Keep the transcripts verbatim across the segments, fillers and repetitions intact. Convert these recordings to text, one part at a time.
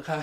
看。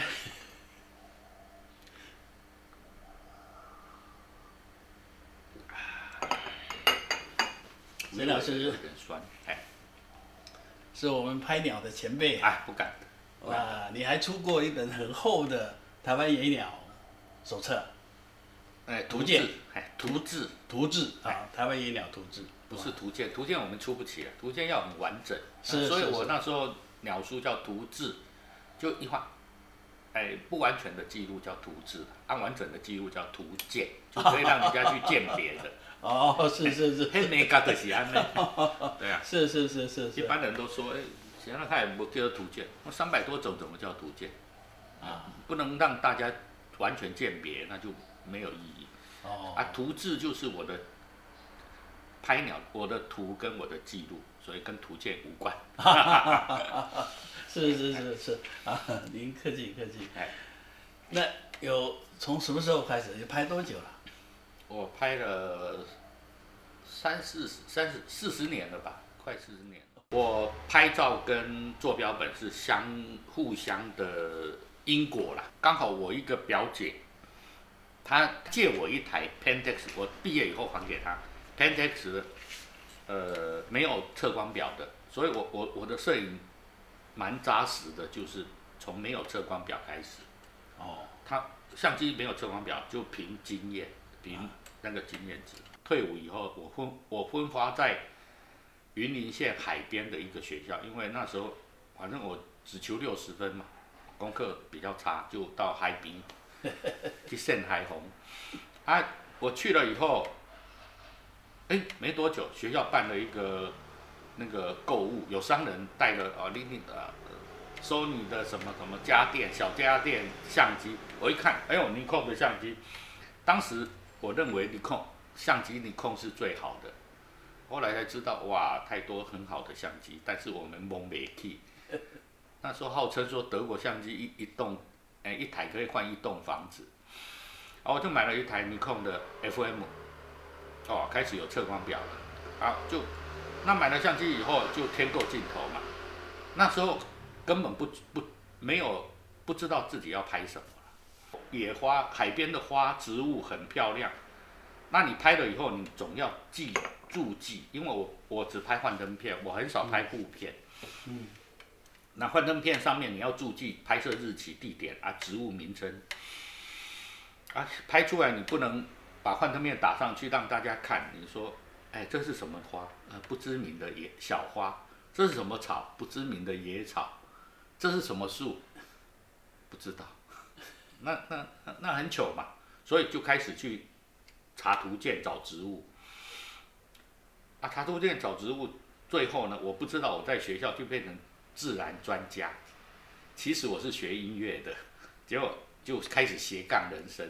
沈老师有点酸，哎， 是我们拍鸟的前辈啊！ 哎，不敢。 哇，你还出过一本很厚的台湾野鸟手册， 哎， 图鉴， 哎，图志， 图志啊，台湾野鸟图志， 不是图鉴，图鉴我们出不起啊，图鉴要很完整， 是， 所以我那时候鸟书叫图志，就一画，哎，不完全的记录叫图志，按完整的记录叫图鉴，就可以让人家去鉴别的。 哦，是是是， 黑没嘎的是安呢，对啊， 是是是是是。 一般人都说，哎，想让看不叫图鉴，那三百多种怎么叫图鉴？啊，不能让大家完全鉴别，那就没有意义。 哦， 啊，图志就是我的拍鸟，我的图跟我的记录，所以跟图鉴无关。 是是是是啊，您客气客气。 哎， 那有从什么时候开始？你拍多久了？ 我拍了三四十、三十四十年了吧，快四十年了。我拍照跟做标本是相互相的因果啦。刚好我一个表姐，她借我一台 Pentax， 我毕业以后还给她 Pentax， 呃，没有测光表的，所以我我我的摄影蛮扎实的，就是从没有测光表开始。 哦， 他相机没有测光表，就凭经验，凭那个经验值。退伍以后，我分我分发在云林县海边的一个学校，因为那时候反正我只求六十分嘛，功课比较差，就到海边去晒海红。啊，我去了以后，哎，没多久学校办了一个那个购物，有商人带了啊，你你的。收你的什么什么家电、小家电相机，我一看，哎呦，尼康的相机，当时我认为尼康相机尼康是最好的，后来才知道，哇，太多很好的相机，但是我们蒙不起。那时候号称说德国相机一一栋，哎，一台可以换一栋房子，啊，我就买了一台尼康的 F M， 哦，开始有测光表了，啊，就那买了相机以后就添购镜头嘛，那时候。根本不不没有不知道自己要拍什么了。野花、海边的花、植物很漂亮，那你拍了以后，你总要记注记，因为我我只拍幻灯片，我很少拍布片。嗯。那幻灯片上面你要注记拍摄日期、地点啊、植物名称。啊，拍出来你不能把幻灯片打上去让大家看，你说，哎，这是什么花？呃，不知名的野小花。这是什么草？不知名的野草。这是什么树？不知道，那那那那很糗嘛，所以就开始去查图鉴找植物。啊，查图鉴找植物，最后呢，我不知道我在学校就变成自然专家。其实我是学音乐的，结果就开始斜杠人生。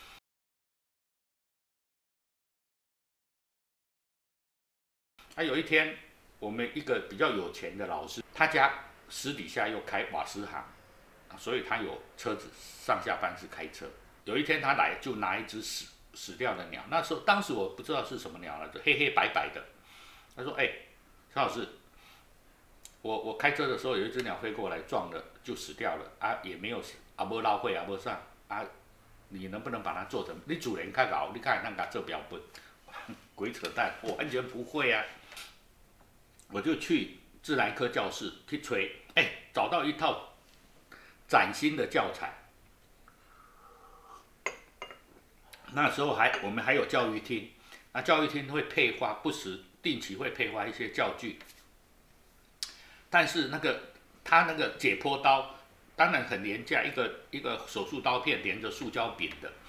啊，有一天，我们一个比较有钱的老师，他家。私底下又开瓦斯行，所以他有车子上下班是开车。有一天他来就拿一只死死掉的鸟，那时候当时我不知道是什么鸟了，就黑黑白白的。他说：“哎、欸，陈老师，我我开车的时候有一只鸟飞过来撞了，就死掉了啊，也没有啊，没捞会啊，没上啊，你能不能把它做成？你主人看搞，你看那个做标本，鬼扯淡，我完全不会啊。”我就去。自然科教室去吹，哎，找到一套崭新的教材。那时候还我们还有教育厅，那教育厅会配发，不时定期会配发一些教具。但是那个他那个解剖刀，当然很廉价，一个一个手术刀片连着塑胶柄的，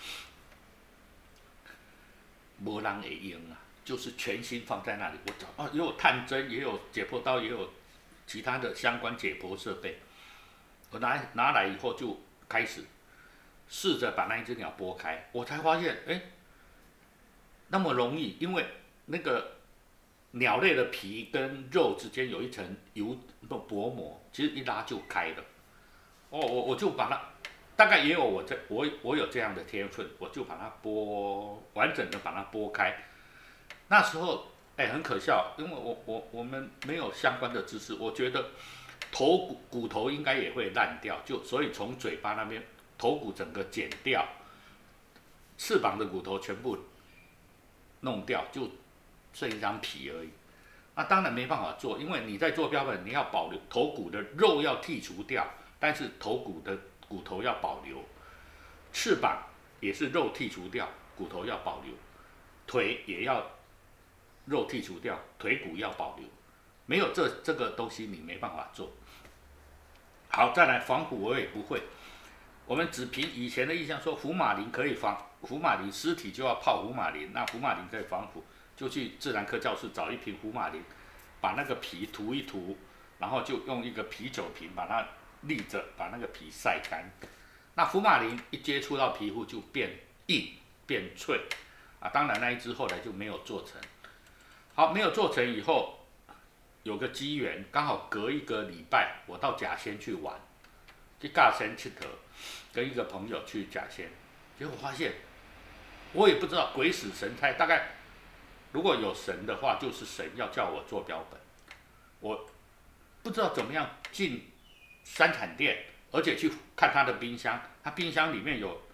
没人会用啊。就是全新放在那里，我找啊，也有探针，也有解剖刀，也有其他的相关解剖设备。我拿拿来以后就开始试着把那一只鸟剥开，我才发现，哎，那么容易，因为那个鸟类的皮跟肉之间有一层油薄膜，其实一拉就开了。哦，我我就把它，大概也有我这我我有这样的天分，我就把它剥完整的把它剥开。那时候，哎，很可笑，因为我我我们没有相关的知识，我觉得头骨骨头应该也会烂掉，就所以从嘴巴那边头骨整个剪掉，翅膀的骨头全部弄掉，就剩一张皮而已。那当然没办法做，因为你在做标本，你要保留头骨的肉要剔除掉，但是头骨的骨头要保留，翅膀也是肉剔除掉，骨头要保留，腿也要肉剔除掉，腿骨要保留。没有这这个东西，你没办法做。好，再来防腐，我也不会。我们只凭以前的印象说，福马林可以防福马林，尸体就要泡福马林，那福马林可以防腐，就去自然科教室找一瓶福马林，把那个皮涂一涂，然后就用一个啤酒瓶把它立着，把那个皮晒干。那福马林一接触到皮肤就变硬变脆啊，当然那一支后来就没有做成。好，没有做成以后，有个机缘，刚好隔一个礼拜，我到甲仙去玩，去甲仙佚佗，跟一个朋友去甲仙，结果发现，我也不知道鬼使神差，大概如果有神的话，就是神要叫我做标本，我不知道怎么样进山产店，而且去看他的冰箱，他冰箱里面有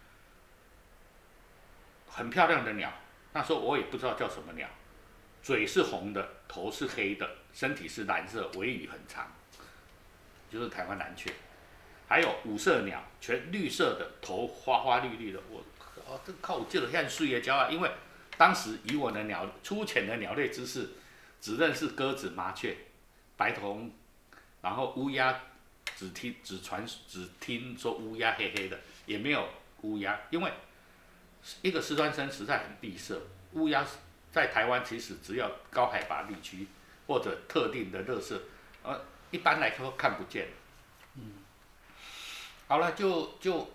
很漂亮的鸟，那时候我也不知道叫什么鸟。嘴是红的，头是黑的，身体是蓝色，尾羽很长，就是台湾蓝雀。还有五色鸟，全绿色的，头花花绿绿的。我哦，这靠我记得像水的鸟啊，因为当时以我的鸟粗浅的鸟类知识，只认识鸽子、麻雀、白头翁，然后乌鸦只听只传只听说乌鸦黑黑的，也没有乌鸦，因为一个石川生实在很闭塞，乌鸦。在台湾其实只要高海拔地区或者特定的垃圾，呃，一般来说看不见。嗯，好了，就就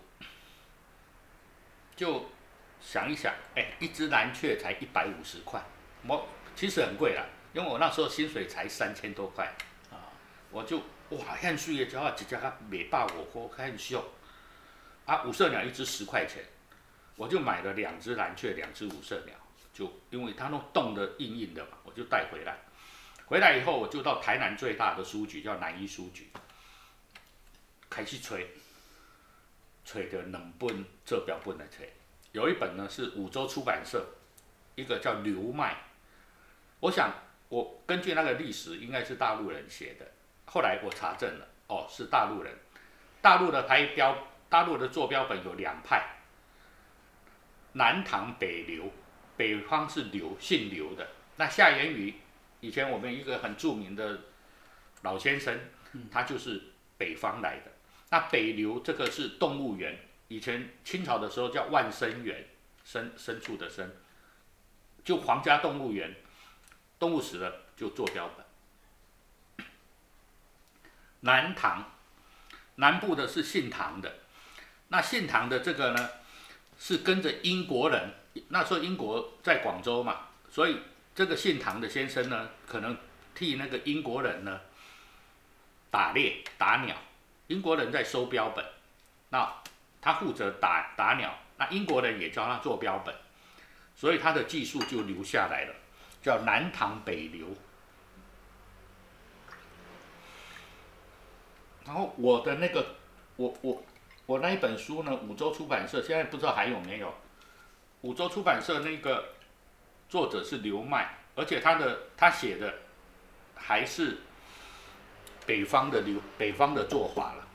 就想一想，哎，一只蓝雀才一百五十块，我其实很贵啦，因为我那时候薪水才三千多块啊，我就哇，看水的鸟啊，一只啊袂饱五块，看俗啊，五色鸟一只十块钱，我就买了两只蓝雀，两只五色鸟。就因为它都冻得硬硬的嘛，我就带回来。回来以后，我就到台南最大的书局，叫南一书局，开始吹，吹的两本做标本来吹。有一本呢是五洲出版社，一个叫刘麦。我想我根据那个历史，应该是大陆人写的。后来我查证了，哦，是大陆人。大陆的排标，大陆的做标本有两派，南唐北刘。北方是刘，姓刘的。那夏言语，以前我们一个很著名的老先生，他就是北方来的。那北刘这个是动物园，以前清朝的时候叫万生园，牲牲畜的牲，就皇家动物园，动物死了就做标本。南唐，南部的是姓唐的，那姓唐的这个呢，是跟着英国人。那时候英国在广州嘛，所以这个姓唐的先生呢，可能替那个英国人呢打猎打鸟，英国人在收标本，那他负责打打鸟，那英国人也教他做标本，所以他的技术就留下来了，叫南唐北刘。然后我的那个，我我我那一本书呢，五洲出版社现在不知道还有没有。五洲出版社那个作者是刘麦，而且他的他写的还是北方的流北方的做法了。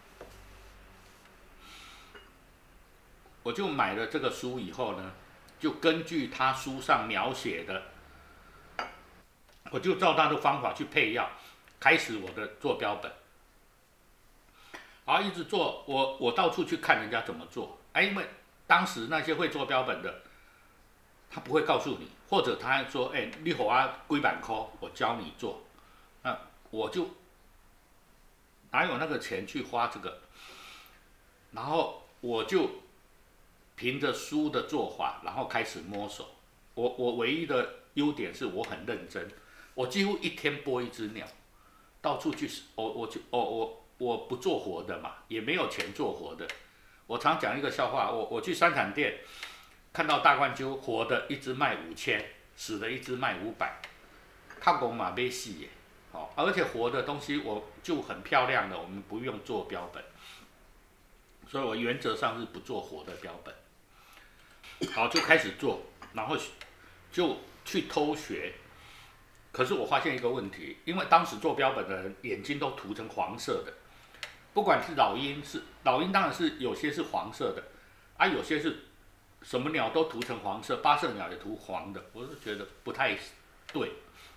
我就买了这个书以后呢，就根据他书上描写的，我就照他的方法去配药，开始我的做标本。然后一直做，我我到处去看人家怎么做，哎，因为当时那些会做标本的。他不会告诉你，或者他还说：“哎、欸，你给我几万块，我教你做。”那我就哪有那个钱去花这个？然后我就凭着书的做法，然后开始摸索。我我唯一的优点是我很认真，我几乎一天播一只鸟，到处去。我我就我我我不做活的嘛，也没有钱做活的。我常讲一个笑话，我我去山产店。看到大冠鸠活的一只卖五千，死的一只卖五百，靠公嘛买死耶， 好，而且活的东西我就很漂亮的，我们不用做标本，所以我原则上是不做活的标本。好，就开始做，然后就去偷学。可是我发现一个问题，因为当时做标本的人眼睛都涂成黄色的，不管是老鹰，是老鹰当然是有些是黄色的，啊，有些是什么鸟都涂成黄色，八色鸟也涂黄的，我就觉得不太对。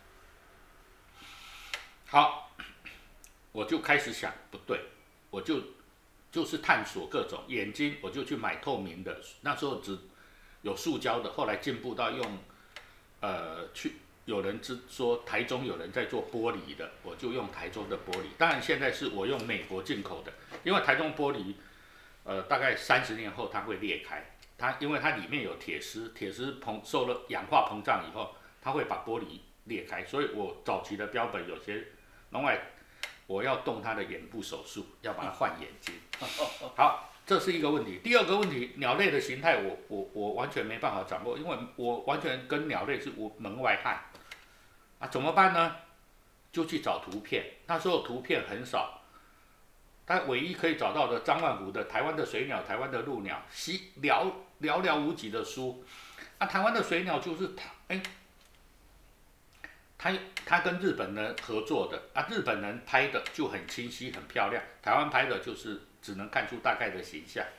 好，我就开始想不对，我就就是探索各种眼睛，我就去买透明的，那时候只有塑胶的，后来进步到用呃去。有人知说台中有人在做玻璃的，我就用台中的玻璃。当然现在是我用美国进口的，因为台中玻璃，呃，大概三十年后它会裂开，它因为它里面有铁丝，铁丝膨受了氧化膨胀以后，它会把玻璃裂开。所以我早期的标本有些，另外我要动它的眼部手术，要把它换眼睛。好。这是一个问题。第二个问题，鸟类的形态我我我完全没办法掌握，因为我完全跟鸟类是我门外汉。啊，怎么办呢？就去找图片。那时候图片很少，但唯一可以找到的张万福的台湾的水鸟、台湾的陆鸟，稀寥寥寥无几的书。啊，台湾的水鸟就是他，哎，他他跟日本人合作的，啊，日本人拍的就很清晰、很漂亮，台湾拍的就是只能看出大概的形象。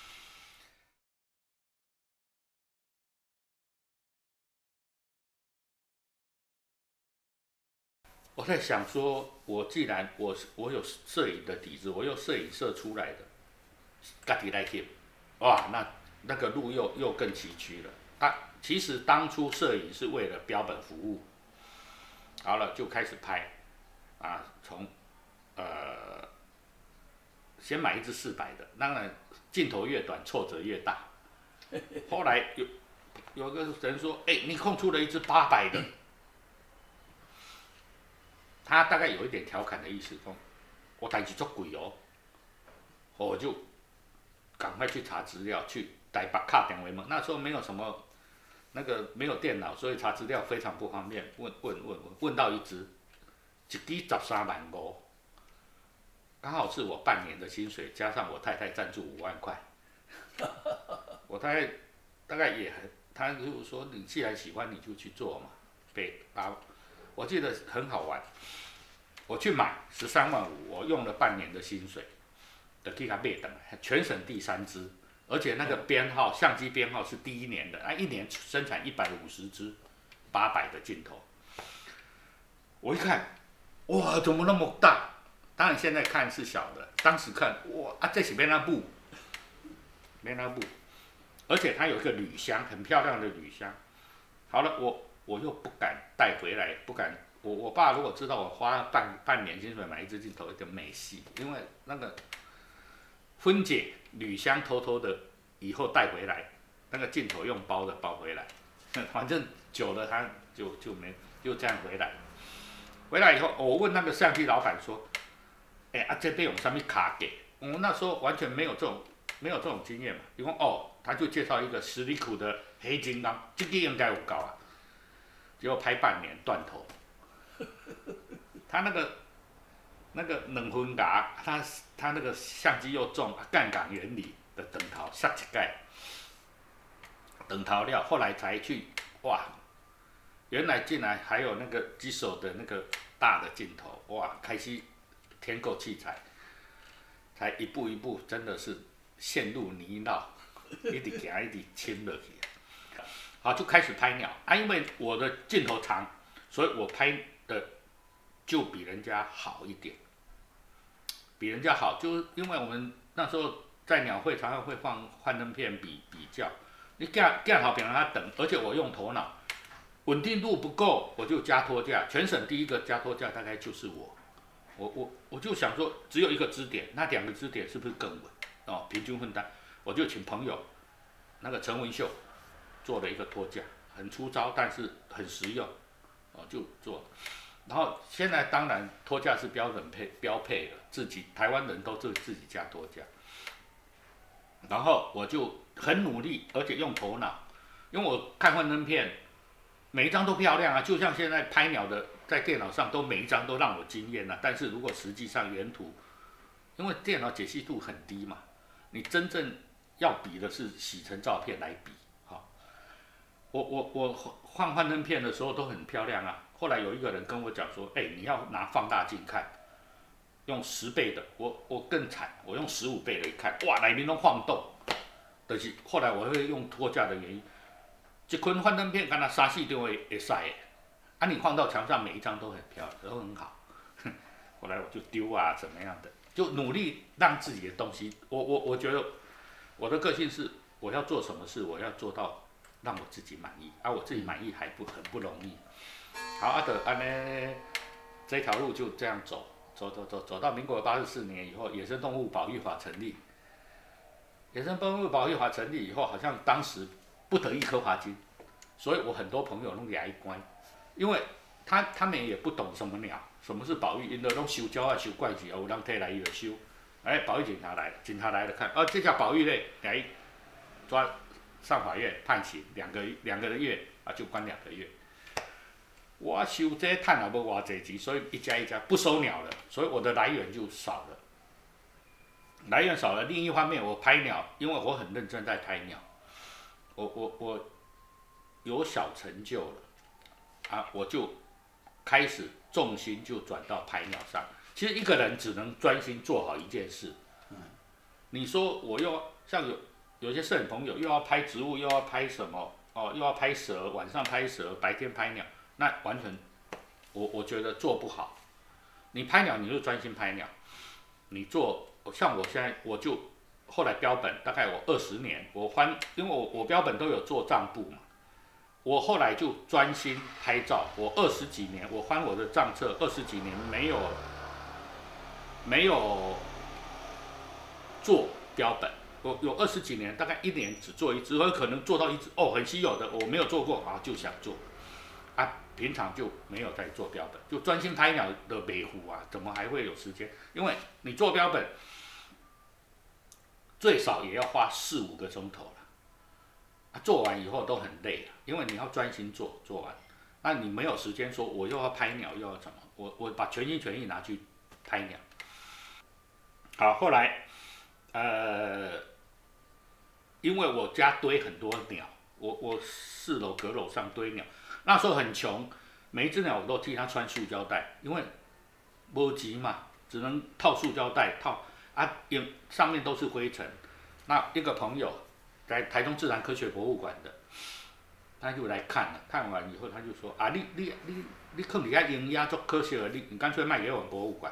我在想说，我既然我我有摄影的底子，我用摄影社出来的，家己来翕，哇，那那个路又又更崎岖了。啊，其实当初摄影是为了标本服务，好了就开始拍，啊，从呃先买一支四百的，当然镜头越短挫折越大。后来有有个人说，哎、欸，你空出了一支八百的。他大概有一点调侃的意思，说：“我代志足贵哦。”我就赶快去查资料，去台北卡电话问。那时候没有什么那个没有电脑，所以查资料非常不方便。问问问问，问到一支，一支十三万五，刚好是我半年的薪水，加上我太太赞助五万块。我太太大概也很，她就说：“你既然喜欢，你就去做嘛。”被把。我记得很好玩，我去买十三万五，我用了半年的薪水，就去它买等，全省第三支，而且那个编号相机编号是第一年的，啊，一年生产一百五十支，八百的镜头。我一看，哇，怎么那么大？当然现在看是小的，当时看，哇啊，这是免那布，免那布，而且它有一个铝箱，很漂亮的铝箱。好了，我。我又不敢带回来，不敢。我我爸如果知道我花了半半年薪水买一支镜头，有点没戏，因为那个分解铝箱偷偷的以后带回来，那个镜头用包的包回来，反正久了他就就没就这样回来。回来以后，我问那个相机老板说：“哎、欸、啊，这边有什么卡给？”我那时候完全没有这种没有这种经验嘛。因为哦，他就介绍一个十里库的黑金刚，这个应该有搞啊。结果拍半年断头，他那个那个两分夹，他他那个相机又重，杠杆原理的灯头下一盖，灯头料，后来才去哇，原来竟然还有那个机手的那个大的镜头，哇，开始添购器材，才一步一步真的是陷入泥淖，一直行一直深落去。好，就开始拍鸟啊，因为我的镜头长，所以我拍的就比人家好一点，比人家好，就是因为我们那时候在鸟会常常会放幻灯片比比较，你架架好别让他等，而且我用头脑，稳定度不够，我就加托架，全省第一个加托架大概就是我，我我我就想说只有一个支点，那两个支点是不是更稳？哦，平均分担，我就请朋友，那个陈文秀。做了一个托架，很粗糙，但是很实用，哦，就做。然后现在当然托架是标准配标配了，自己台湾人都自自己加托架。然后我就很努力，而且用头脑，因为我看幻灯片， 每一张都漂亮啊，就像现在拍鸟的，在电脑上都每一张都让我惊艳啊。但是如果实际上原图，因为电脑解析度很低嘛，你真正要比的是洗成照片来比。好，我我我换幻灯片的时候都很漂亮啊。后来有一个人跟我讲说，哎、欸，你要拿放大镜看，用十倍的，我我更惨，我用十五倍的一看，哇，内面都晃动。但是后来我会用脱架的原因，一捆幻灯片，敢若三四张会会使的，啊，你放到墙上每一张都很漂亮，都很好。后来我就丢啊，怎么样的，就努力让自己的东西，我我我觉得我的个性是，我要做什么事，我要做到让我自己满意，啊，我自己满意还不很不容易。好，啊的，安尼这条路就这样走，走走走走到民国八十四年以后，野生动物保育法成立。野生动物保育法成立以后，好像当时不得一颗罚金，所以我很多朋友弄牙一关，因为他他们也不懂什么鸟，什么是保育，因为拢收鸟啊、收怪兽啊，有人摕来伊就收，哎，保育警察来，警察来了看，哦，这条保育类来抓上法院判刑两个两个月啊，就关两个月。我收这赚也无偌济钱，所以一家一家不收鸟了，所以我的来源就少了。来源少了，另一方面我拍鸟，因为我很认真在拍鸟，我我我有小成就了，啊，我就开始重心就转到拍鸟上。其实一个人只能专心做好一件事。嗯，你说我又像有有些摄影朋友又要拍植物，又要拍什么哦，又要拍蛇，晚上拍蛇，白天拍鸟，那完全我我觉得做不好。你拍鸟你就专心拍鸟，你做。像我现在，我就后来标本，大概我二十年，我翻，因为我我标本都有做账簿嘛，我后来就专心拍照。我二十几年，我翻我的账册，二十几年没有没有做标本，我有二十几年，大概一年只做一只，我可能做到一只哦，很稀有的，我没有做过啊，就想做，啊，平常就没有在做标本，就专心拍鸟的维护啊，怎么还会有时间？因为你做标本。最少也要花四五个钟头了，啊，做完以后都很累了，因为你要专心做，做完，那你没有时间说我又要拍鸟又要怎么，我我把全心全意拿去拍鸟。好，后来，呃，因为我家堆很多鸟，我我四楼阁楼上堆鸟，那时候很穷，每一只鸟我都替它穿塑胶袋，因为没钱嘛，只能套塑胶袋套。啊，因上面都是灰尘。那一个朋友在台中自然科学博物馆的，他就来看了，看完以后他就说：“啊，你你你你放底下营养做科学的，你你干脆卖给我们博物馆。”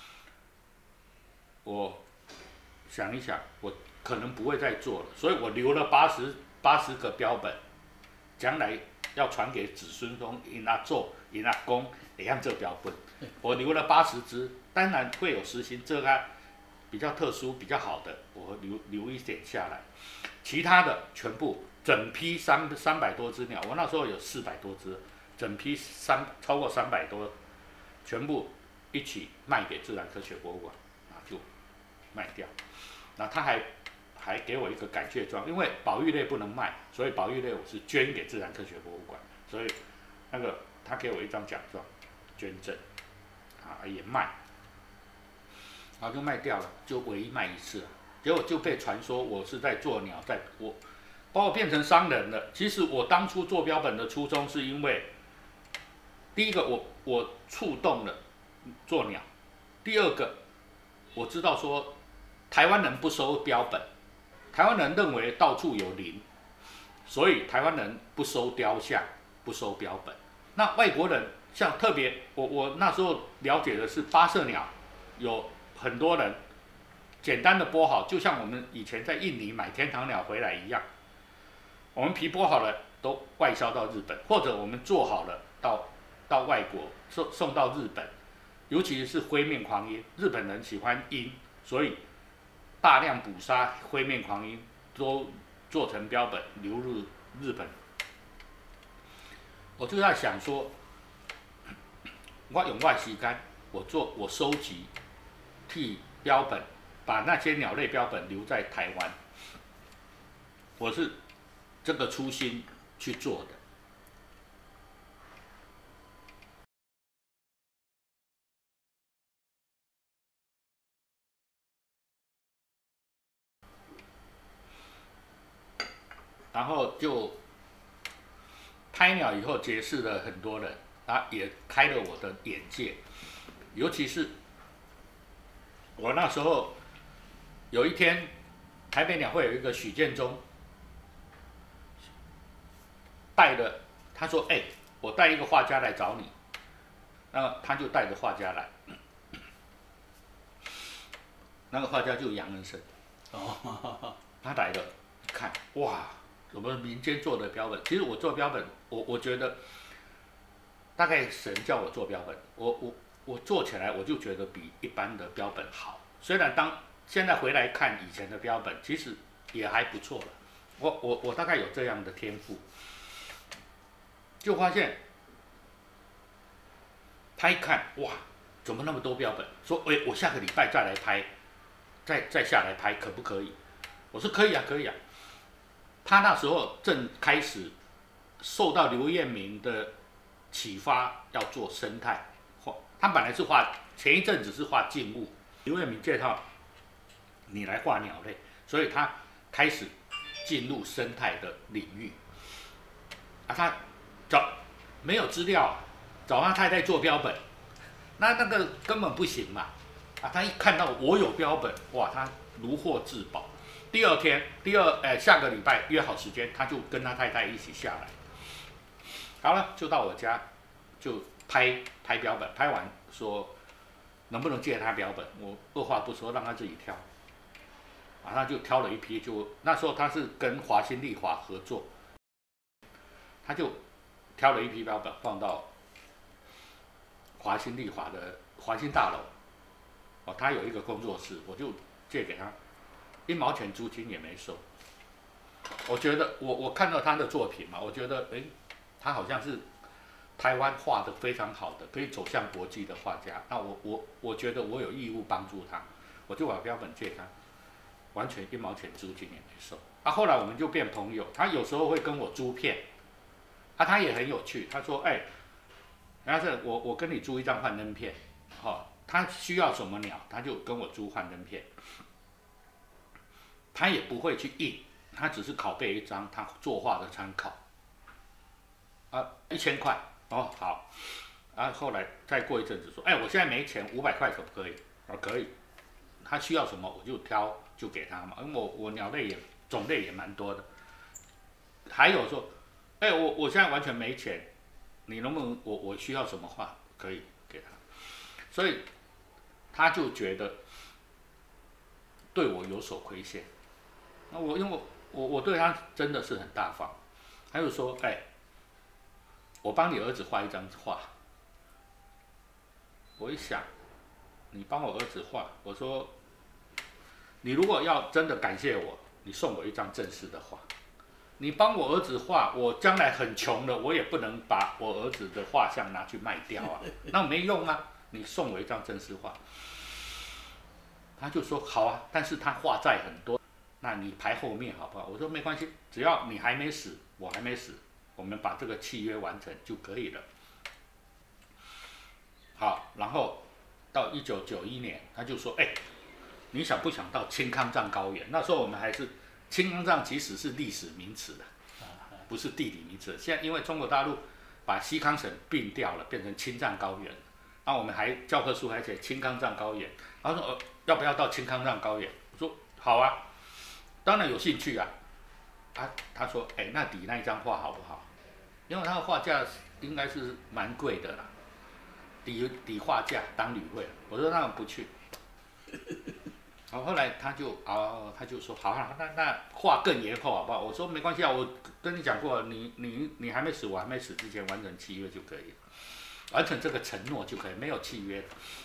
我想一想，我可能不会再做了，所以我留了八十八十个标本，将来要传给子孙中，因阿祖、因阿公会样做标本。我留了八十只，当然会有实行这个。比较特殊、比较好的，我留留一点下来，其他的全部整批三三百多只鸟，我那时候有四百多只，整批三超过三百多，全部一起卖给自然科学博物馆，啊就卖掉，那他还还给我一个感谢状，因为保育类不能卖，所以保育类我是捐给自然科学博物馆，所以那个他给我一张奖状，捐赠，啊也卖。然后就卖掉了，就唯一卖一次了，结果就被传说我是在做鸟，在我把我变成商人了。其实我当初做标本的初衷是因为，第一个我我触动了做鸟，第二个我知道说台湾人不收标本，台湾人认为到处有鳞，所以台湾人不收雕像，不收标本。那外国人像特别我我那时候了解的是八色鸟有。很多人简单的剥好，就像我们以前在印尼买天堂鸟回来一样，我们皮剥好了都外销到日本，或者我们做好了到到外国送送到日本，尤其是灰面狂鹰，日本人喜欢鹰，所以大量捕杀灰面狂鹰，都做成标本流入日本。我就在想说，我用我的时间，我做我收集。替标本把那些鸟类标本留在台湾，我是这个初心去做的。 后就拍鸟以后结识了很多人，啊，也开了我的眼界，尤其是我那时候有一天，台北鸟会有一个许建中带了，他说：“哎、欸，我带一个画家来找你。”那他就带着画家来，那个画家就是杨恩生。哦，他来了，看哇，我们民间做的标本，其实我做标本，我我觉得大概神叫我做标本，我我我做起来我就觉得比一般的标本好。虽然当现在回来看以前的标本，其实也还不错了。我我我大概有这样的天赋，就发现他一看哇，怎么那么多标本？说哎、欸，我下个礼拜再来拍，再再下来拍可不可以？我说可以啊，可以啊。他那时候正开始受到刘彦明的启发，要做生态画。他本来是画，前一阵子是画静物，刘彦明介绍你来画鸟类，所以他开始进入生态的领域。啊，他找没有资料，找他太太做标本，那那个根本不行嘛。啊，他一看到我有标本，哇，他如获至宝。第二天，第二，哎、呃，下个礼拜约好时间，他就跟他太太一起下来。好了，就到我家，就拍拍标本，拍完说能不能借他标本，我二话不说让他自己挑。啊，他就挑了一批，就那时候他是跟华新丽华合作，他就挑了一批标本放到华新丽华的华新大楼。哦，他有一个工作室，我就借给他。一毛钱租金也没收，我觉得我我看到他的作品嘛，我觉得哎，他好像是台湾画的非常好的，可以走向国际的画家。那我我我觉得我有义务帮助他，我就把标本借他，完全一毛钱租金也没收。啊，后来我们就变朋友，他有时候会跟我租片，啊，他也很有趣，他说哎，但是我我跟你租一张幻灯片，好、哦，他需要什么鸟，他就跟我租幻灯片。他也不会去印，他只是拷贝一张他作画的参考。啊，一千块，哦好，啊后来再过一阵子说，哎，我现在没钱，五百块可不可以？啊可以，他需要什么我就挑就给他嘛，因为我我鸟类也种类也蛮多的。还有说，哎我我现在完全没钱，你能不能我我需要什么画可以给他？所以他就觉得对我有所亏欠。那我因为我我对他真的是很大方，他就说，哎，我帮你儿子画一张画。我一想，你帮我儿子画，我说，你如果要真的感谢我，你送我一张正式的画。你帮我儿子画，我将来很穷了，我也不能把我儿子的画像拿去卖掉啊，那没用啊。你送我一张正式画。他就说好啊，但是他画债很多。那你排后面好不好？我说没关系，只要你还没死，我还没死，我们把这个契约完成就可以了。好，然后到一九九一年，他就说：“哎，你想不想到青康藏高原？”那时候我们还是青康藏，其实是历史名词的，不是地理名词。现在因为中国大陆把西康省并掉了，变成青藏高原，然后我们还教科书还写青康藏高原。然后说：“呃，要不要到青康藏高原？”我说：“好啊。”当然有兴趣啊，啊，他说，哎，那抵那一张画好不好？因为他的画价应该是蛮贵的啦，抵抵画价当旅会。我说那我不去。好，后来他就哦，他就说好啊，那那画更延后好不好？我说没关系啊，我跟你讲过，你你你还没死，我还没死之前完成契约就可以了，完成这个承诺就可以，没有契约。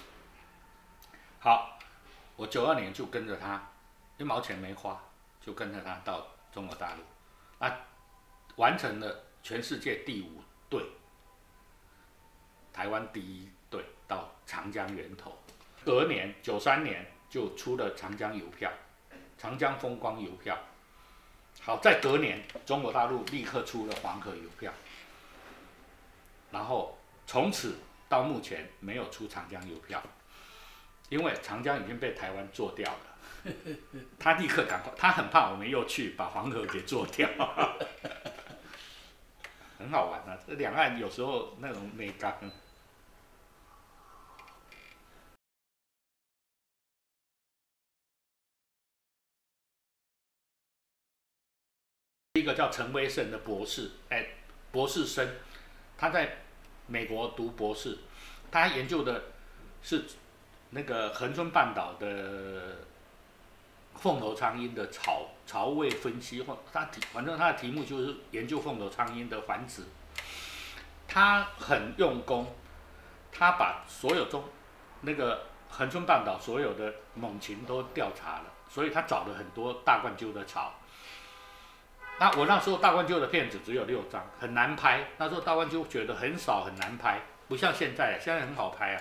好，我九二年就跟着他，一毛钱没花。就跟着他到中国大陆，啊，完成了全世界第五队，台湾第一队到长江源头。隔年九三年就出了长江邮票，长江风光邮票。好，在隔年中国大陆立刻出了黄河邮票，然后从此到目前没有出长江邮票，因为长江已经被台湾做掉了。 他立刻赶快，他很怕我们又去把黄河给做掉，很好玩啊。这两岸有时候那种美感。一个叫陈威胜的博士，哎，博士生，他在美国读博士，他研究的是那个恒春半岛的凤头苍鹰的巢巢位分析，或他题反正他的题目就是研究凤头苍鹰的繁殖。他很用功，他把所有中那个恒春半岛所有的猛禽都调查了，所以他找了很多大冠鸠的巢。那我那时候大冠鸠的片子只有六张，很难拍。那时候大冠鸠觉得很少，很难拍，不像现在，现在很好拍啊。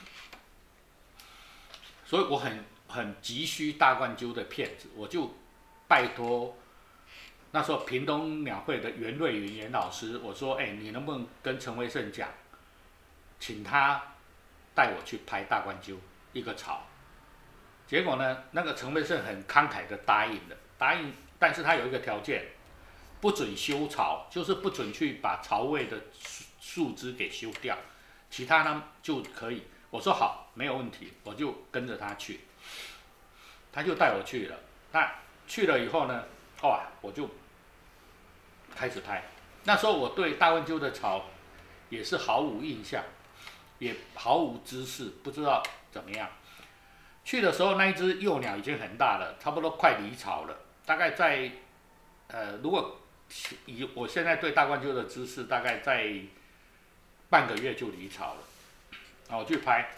所以我很很急需大冠鸠的片子，我就拜托那时候屏东鸟会的袁瑞云袁老师，我说，哎、欸，你能不能跟陈威胜讲，请他带我去拍大冠鸠一个巢？结果呢，那个陈威胜很慷慨的答应了，答应，但是他有一个条件。不准修巢，就是不准去把巢位的树枝给修掉，其他呢就可以。我说好，没有问题，我就跟着他去，他就带我去了。那去了以后呢，哇，我就开始拍。那时候我对大冠鸠的巢也是毫无印象，也毫无知识，不知道怎么样。去的时候那一只幼鸟已经很大了，差不多快离巢了，大概在呃，如果以我现在对大冠鸠的知识，大概在半个月就离巢了。然后我去拍，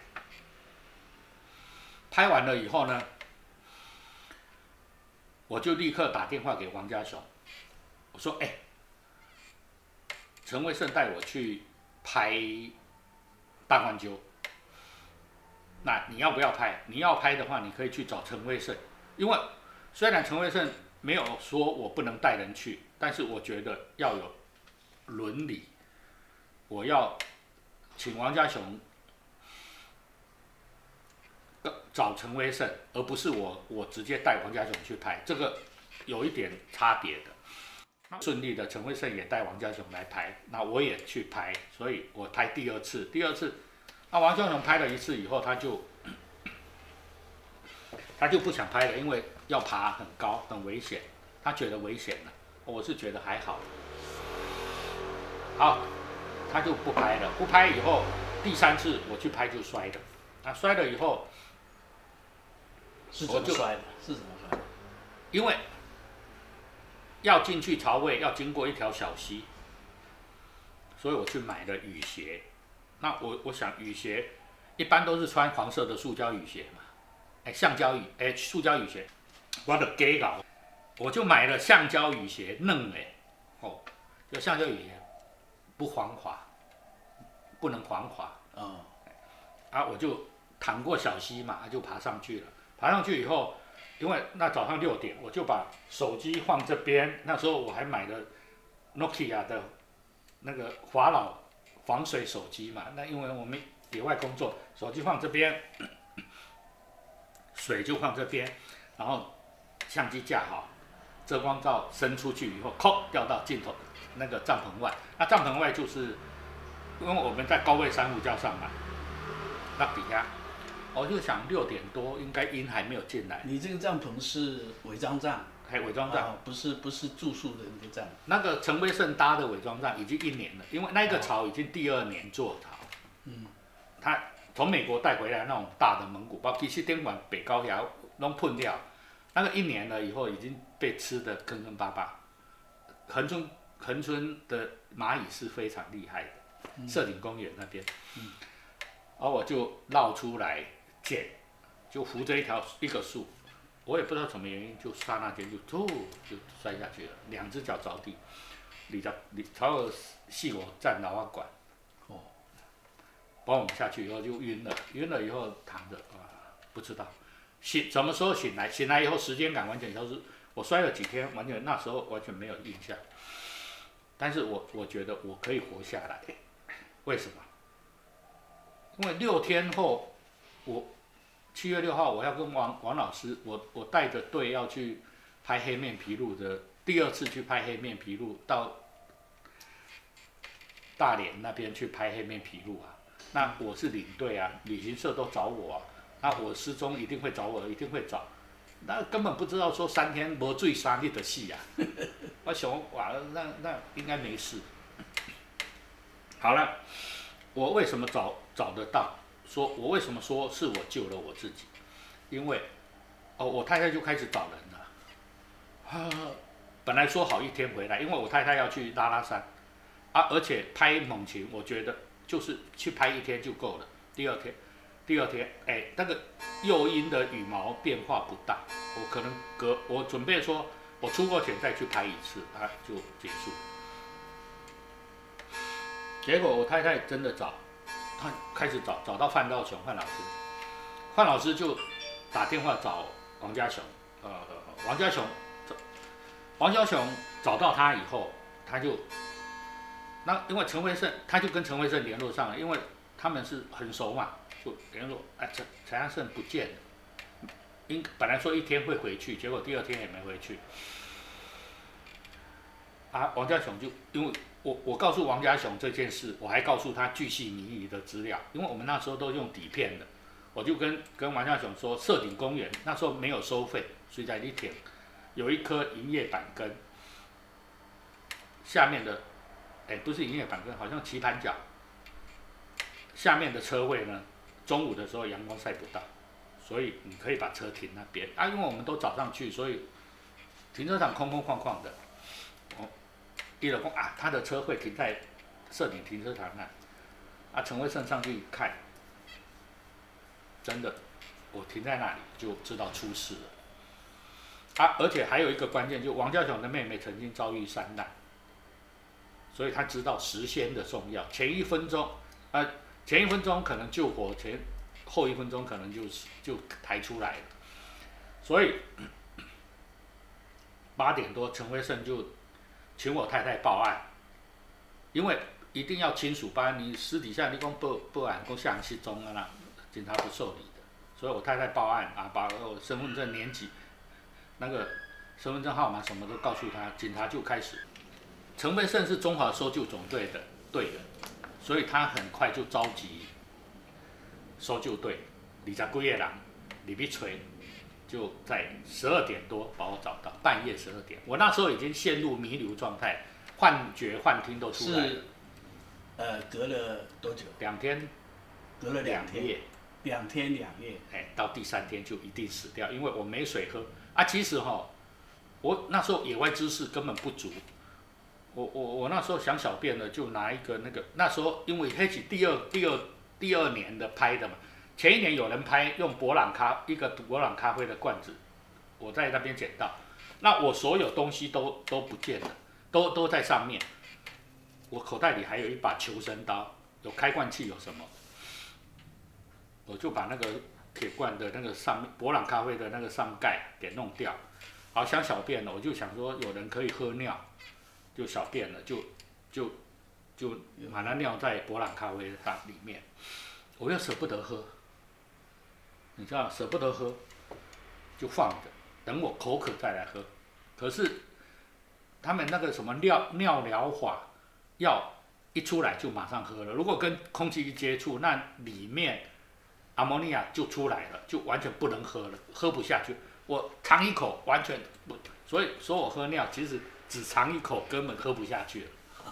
拍完了以后呢，我就立刻打电话给王家雄，我说：“哎、欸，陈威胜带我去拍大冠鸠，那你要不要拍？你要拍的话，你可以去找陈威胜，因为虽然陈威胜没有说我不能带人去。”但是我觉得要有伦理，我要请王家雄找陈威胜，而不是我我直接带王家雄去拍，这个有一点差别的。顺利的，陈威胜也带王家雄来拍，那我也去拍，所以我拍第二次，第二次，那王家雄拍了一次以后，他就他就不想拍了，因为要爬很高，很危险，他觉得危险了。我是觉得还好，好，他就不拍了。不拍以后，第三次我去拍就摔了。啊，摔了以后， 是怎么摔的？是怎么摔的？ 因为要进去巢位要经过一条小溪，所以我去买了雨鞋。那我我想雨鞋一般都是穿黄色的塑胶雨鞋嘛，哎，橡胶雨，哎，塑胶雨鞋，我的给搞。我就买了橡胶雨鞋，嫩嘞，哦，就橡胶雨鞋不防滑，不能防滑。哦，啊，我就淌过小溪嘛，就爬上去了。爬上去以后，因为那早上六点，我就把手机放这边。那时候我还买了 Nokia 的那个华老防水手机嘛。那因为我们野外工作，手机放这边，水就放这边，然后相机架好。遮光罩伸出去以后，扣掉到镜头那个帐篷外。那帐篷外就是，因为我们在高位珊瑚礁上嘛，那底下，我就想六点多应该鹰还没有进来。 你这个帐篷是伪装帐， 还伪装帐、 哦，不是不是住宿的那个帐。 那个陈威胜搭的伪装帐已经一年了，因为那个巢已经第二年做巢。嗯，他从美国带回来那种大的蒙古包，其实顶晚北高崖拢喷掉。那个一年了以后，已经被吃得坑坑巴巴。恒春恒春的蚂蚁是非常厉害的，嗯、社顶公园那边，嗯，然后我就绕出来捡，就扶着一条一个树，我也不知道什么原因，就刹那间就突就摔下去了，两只脚着地，你的你朝我系我站老花管，哦，把我们下去以后就晕了，晕了以后躺着啊，不知道。醒什么时候醒来？醒来以后时间感完全消失。我摔了几天，完全那时候完全没有印象。但是我我觉得我可以活下来，为什么？因为六天后，我七月六号我要跟王王老师，我我带着队要去拍黑面琵鹭的，第二次去拍黑面琵鹭，到大连那边去拍黑面琵鹭啊。那我是领队啊，旅行社都找我啊，那我失踪一定会找我，一定会找。那根本不知道说三天没醉三日的戏啊！我想哇，那那应该没事。好了，我为什么找找得到？说我为什么说是我救了我自己？因为哦，我太太就开始找人了。啊，本来说好一天回来，因为我太太要去拉拉山啊，而且拍猛禽，我觉得就是去拍一天就够了。第二天，第二天，哎，那个诱鹰的羽毛变化不大，我可能隔我准备说，我出国前再去拍一次，啊，就结束。结果我太太真的找，她开始找，找到范道雄范老师，范老师就打电话找王家雄，呃，王家雄，王家雄找到他以后，他就，那因为陈辉胜，他就跟陈辉胜联络上了，因为他们是很熟嘛，就联络，哎，陈陈安胜不见了，应本来说一天会回去，结果第二天也没回去。啊，王家雄就因为我我告诉王家雄这件事，我还告诉他巨细靡遗的资料，因为我们那时候都用底片的，我就跟跟王家雄说，社顶公园那时候没有收费，所以在里田有一棵银叶板根，下面的，哎，不是银叶板根，好像棋盘角，下面的车位呢，中午的时候阳光晒不到，所以你可以把车停那边啊，因为我们都早上去，所以停车场空空旷旷的。一楼讲啊，他的车会停在社顶停车场那，啊，陈辉胜上去看，真的，我停在那里就知道出事了。啊，而且还有一个关键，就王家雄的妹妹曾经遭遇山难，所以他知道时间的重要。前一分钟，啊，前一分钟可能救活，前后一分钟可能就就抬出来了。所以八点多，陈辉胜就请我太太报案，因为一定要亲属报案，你私底下你讲报报案，讲像失踪了啦，警察不受理的，所以我太太报案啊，把我身份证年纪、那个身份证号码什么都告诉他，警察就开始。陈辉胜是中华搜救总队的队员，所以他很快就召集搜救队，二十几个人入去找。就在十二点多把我找到，半夜十二点，我那时候已经陷入弥留状态，幻觉、幻听都出来了。 是，呃，隔了多久？ 两天， 隔了两天， 夜， 两天两夜。 哎，到第三天就一定死掉，因为我没水喝啊。其实哈，我那时候野外知识根本不足，我我我那时候想小便了，就拿一个那个，那时候因为黑起第二第二第二年的拍的嘛。前一年有人拍用博朗咖一个博朗咖啡的罐子，我在那边捡到，那我所有东西都都不见了，都都在上面。我口袋里还有一把求生刀，有开罐器，有什么，我就把那个铁罐的那个上面博朗咖啡的那个上盖给弄掉。好，想小便了，我就想说有人可以喝尿，就小便了，就就就把它尿在博朗咖啡上里面，我又舍不得喝。你知道舍不得喝，就放着，等我口渴再来喝。可是他们那个什么尿尿疗法，药一出来就马上喝了。如果跟空气一接触，那里面阿莫尼亚就出来了，就完全不能喝了，喝不下去。我尝一口完全不，所以说我喝尿其实只尝一口根本喝不下去了。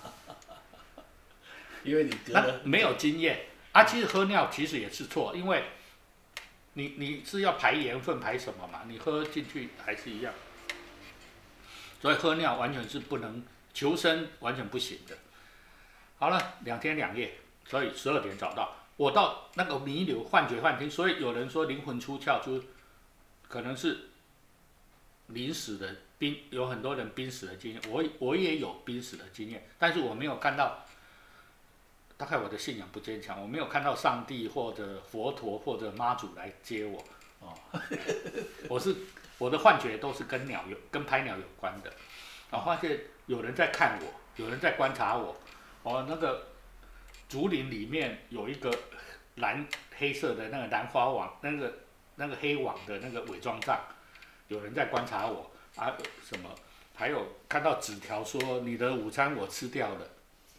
因为你隔了没有经验啊，其实喝尿其实也是错，因为。你你是要排盐分排什么嘛？你喝进去还是一样，所以喝尿完全是不能求生，完全不行的。好了，两天两夜，所以十二点找到我，到那个弥留、幻觉、幻听，所以有人说灵魂出窍，就可能是临死的濒，有很多人濒死的经验，我我也有濒死的经验，但是我没有看到。大概我的信仰不坚强，我没有看到上帝或者佛陀或者妈祖来接我。哦，我是我的幻觉都是跟鸟有跟拍鸟有关的，然后发现有人在看我，有人在观察我。哦，那个竹林里面有一个蓝黑色的那个兰花网，那个那个黑网的那个伪装帐，有人在观察我啊，什么，还有看到纸条说你的午餐我吃掉了，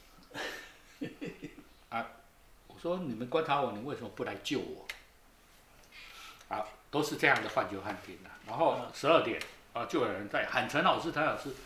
啊，我说你们观察我，你为什么不来救我？啊，都是这样的换救汉庭啊。然后十二点啊，就有人在喊陈老师，陈老师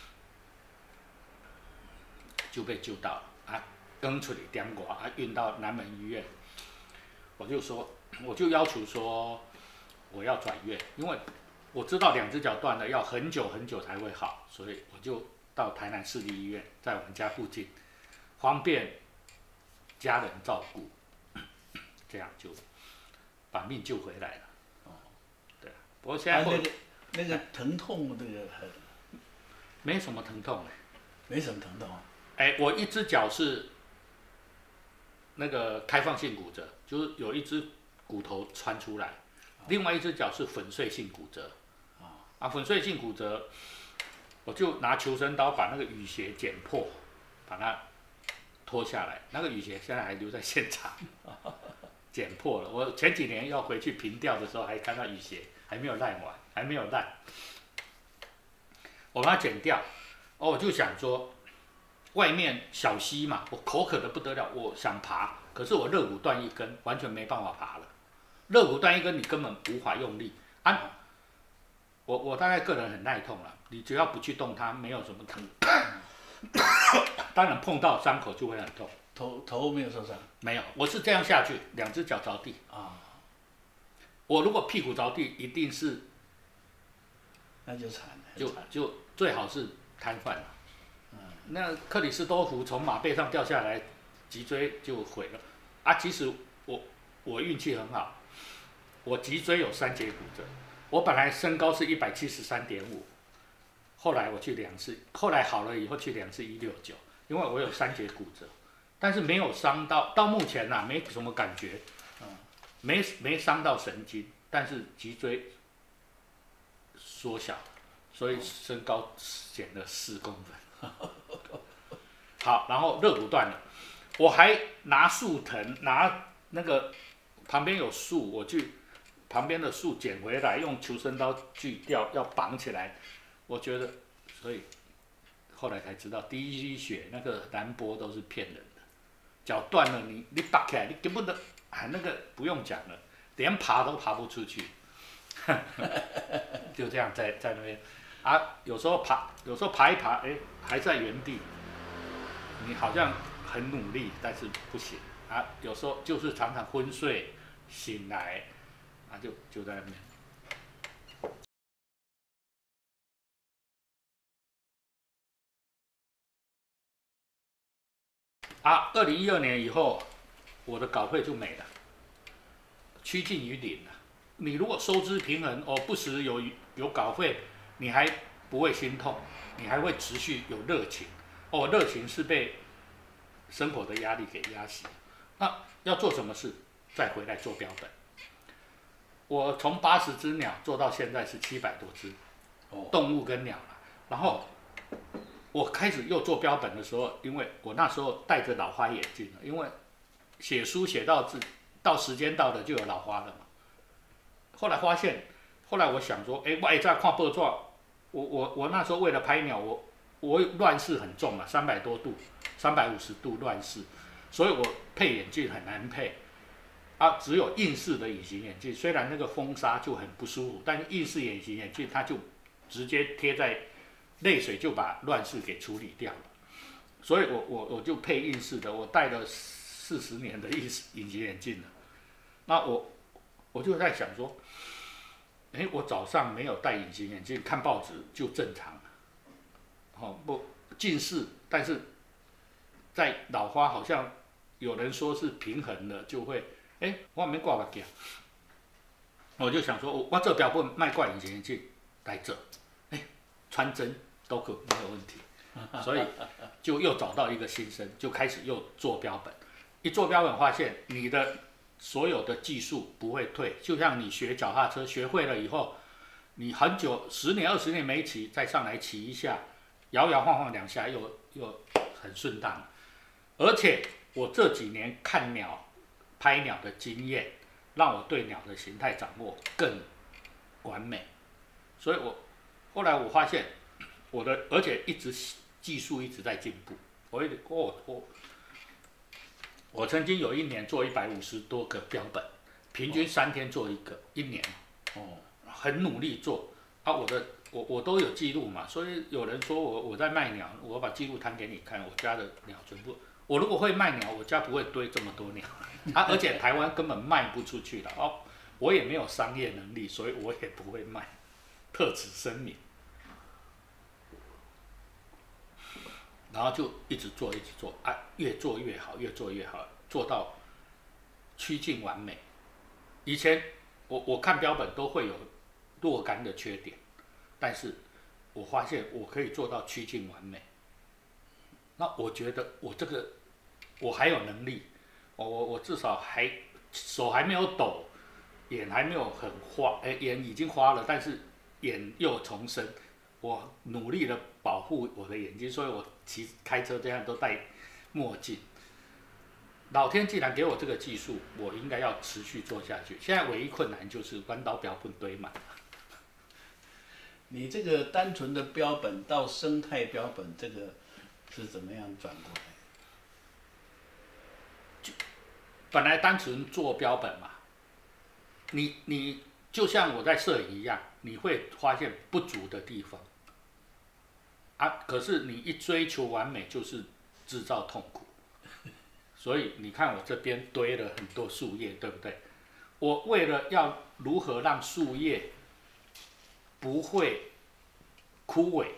就被救到了啊，跟出里点过啊，运到南门医院。我就说，我就要求说我要转院，因为我知道两只脚断了要很久很久才会好，所以我就到台南市立医院，在我们家附近，方便家人照顾，这样就把命救回来了。哦，对，不过现在、 啊、那个那个疼痛，这个很没什么疼痛哎， 没什么疼痛。 哎，我一只脚是那个开放性骨折，就是有一只骨头穿出来，另外一只脚是粉碎性骨折。啊，粉碎性骨折，我就拿求生刀把那个雨鞋剪破，把它脱下来。那个雨鞋现在还留在现场，剪破了。我前几年要回去平调的时候，还看到雨鞋还没有烂完，还没有烂。我把它剪掉，哦，我就想说，外面小溪嘛，我口渴的不得了，我想爬，可是我肋骨断一根，完全没办法爬了。肋骨断一根，你根本无法用力啊。我我大概个人很耐痛了，你只要不去动它，没有什么疼。当然碰到伤口就会很痛。 头头没有受伤？ 没有，我是这样下去，两只脚着地。啊。我如果屁股着地，一定是， 那就惨了。 就就最好是瘫痪了。嗯。那克里斯多夫从马背上掉下来，脊椎就毁了。啊，其实我我运气很好，我脊椎有三节骨折。我本来身高是一百七十三点五，后来我去量是，后来好了以后去量是一六九，因为我有三节骨折，但是没有伤到，到目前呐、啊、没什么感觉，嗯，没没伤到神经，但是脊椎缩小，所以身高减了四公分。好，然后肋骨断了，我还拿树藤，拿那个旁边有树，我去。旁边的树捡回来，用求生刀锯掉，要绑起来。我觉得，所以后来才知道，第一滴血那个南波都是骗人的。脚断了你，你你拔起来，你根本的，哎，那个不用讲了，连爬都爬不出去。就这样在在那边，啊，有时候爬，有时候爬一爬，哎，还在原地。你好像很努力，但是不行啊。有时候就是常常昏睡，醒来。啊，就就在那边。啊，二零一二年以后，我的稿费就没了，趋近于零了。你如果收支平衡，哦，不时有有稿费，你还不会心痛，你还会持续有热情。哦，热情是被生活的压力给压死。那要做什么事，再回来做标本。我从八十只鸟做到现在是七百多只，动物跟鸟了。然后我开始又做标本的时候，因为我那时候戴着老花眼镜了，因为写书写到字到时间到了就有老花了嘛。后来发现，后来我想说，哎，我在看报纸，我我我那时候为了拍鸟，我我乱视很重嘛，三百多度，三百五十度乱视，所以我配眼镜很难配。啊，只有硬式的隐形眼镜，虽然那个风沙就很不舒服，但是硬式隐形眼镜它就直接贴在泪水，就把乱视给处理掉了。所以我我我就配硬式的，我戴了四十年的硬隐形眼镜了。那我我就在想说，哎，我早上没有戴隐形眼镜看报纸就正常，哦不近视，但是在老花好像有人说是平衡了就会。哎，我没挂目镜，我就想说，我这标本卖挂隐形眼镜来这，哎，穿针都可没有问题，所以就又找到一个新生，就开始又做标本。一做标本发现，你的所有的技术不会退，就像你学脚踏车学会了以后，你很久十年二十年没骑，再上来骑一下，摇摇晃晃两下又又很顺当。而且我这几年看鸟。拍鸟的经验， 让我对鸟的形态掌握更完美。所以我后来我发现我的，而且一直技术一直在进步。我一我我我曾经有一年做一百五十多个标本，平均三天做一个，一年，哦，很努力做。啊，我的我我都有记录嘛，所以有人说我我在卖鸟，我把记录摊给你看，我家的鸟全部。我如果会卖鸟，我家不会堆这么多鸟啊，而且台湾根本卖不出去了哦，我也没有商业能力，所以我也不会卖，特此声明。然后就一直做，一直做，啊，越做越好，越做越好，做到趋近完美。以前我我看标本都会有若干的缺点，但是我发现我可以做到趋近完美。那我觉得我这个我还有能力，我我我至少还手还没有抖，眼还没有很花，哎，眼已经花了，但是眼又重生。我努力的保护我的眼睛，所以我骑开车这样都戴墨镜。老天既然给我这个技术，我应该要持续做下去。现在唯一困难就是弯刀标本堆满。 你这个单纯的标本到生态标本，这个是怎么样转过来？ 就本来单纯做标本嘛，你你就像我在摄影一样，你会发现不足的地方。啊，可是你一追求完美，就是制造痛苦。所以你看我这边堆了很多树叶，对不对？我为了要如何让树叶不会枯萎，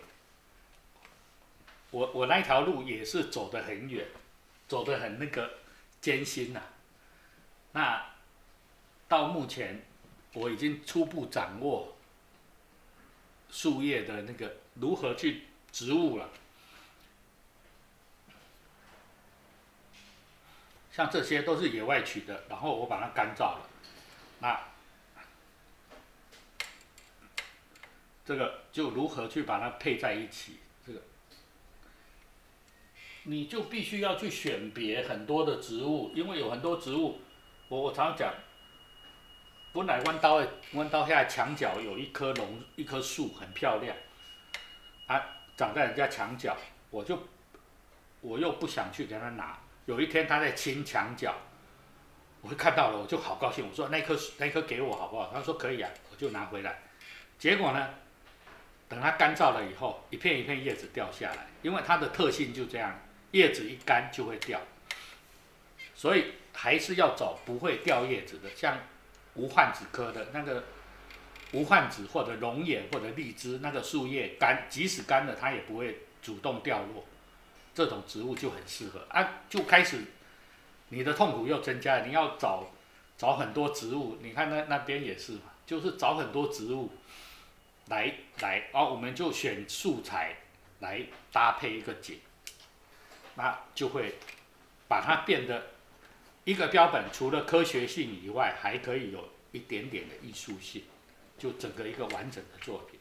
我我那条路也是走得很远，走得很那个艰辛呐、啊。那到目前我已经初步掌握树叶的那个如何去植物了。像这些都是野外取的，然后我把它干燥了，那这个就如何去把它配在一起，这个你就必须要去选别很多的植物，因为有很多植物，我我常常讲，本来弯刀的弯刀下墙角有一棵榕一棵树很漂亮，啊，长在人家墙角，我就我又不想去给他拿。有一天他在清墙角，我就看到了，我就好高兴。我说那棵那棵给我好不好？他说可以啊，我就拿回来。结果呢，等它干燥了以后，一片一片叶子掉下来，因为它的特性就这样，叶子一干就会掉。所以还是要找不会掉叶子的，像无患子科的那个无患子或者龙眼或者荔枝，那个树叶干，即使干了它也不会主动掉落。这种植物就很适合啊，就开始你的痛苦又增加了，你要找找很多植物，你看那那边也是嘛，就是找很多植物来来，然后我们就选素材来搭配一个景，那就会把它变得一个标本，除了科学性以外，还可以有一点点的艺术性，就整个一个完整的作品。